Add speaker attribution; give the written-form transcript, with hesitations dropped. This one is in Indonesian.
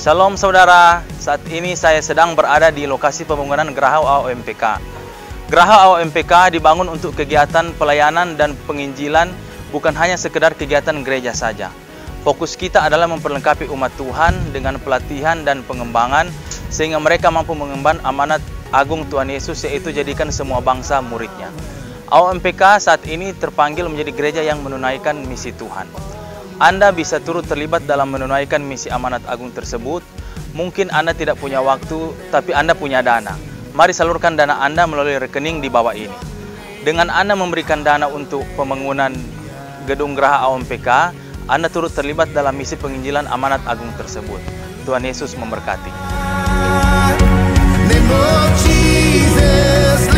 Speaker 1: Shalom saudara, saat ini saya sedang berada di lokasi pembangunan Geraha AOMPK. Geraha AOMPK dibangun untuk kegiatan pelayanan dan penginjilan, bukan hanya sekedar kegiatan gereja saja. Fokus kita adalah memperlengkapi umat Tuhan dengan pelatihan dan pengembangan, sehingga mereka mampu mengemban amanat agung Tuhan Yesus, yaitu jadikan semua bangsa muridnya. AOMPK saat ini terpanggil menjadi gereja yang menunaikan misi Tuhan. Anda bisa turut terlibat dalam menunaikan misi amanat agung tersebut. Mungkin Anda tidak punya waktu, tapi Anda punya dana. Mari salurkan dana Anda melalui rekening di bawah ini. Dengan Anda memberikan dana untuk pembangunan gedung Geraha AOMPK, Anda turut terlibat dalam misi penginjilan amanat agung tersebut. Tuhan Yesus memberkati.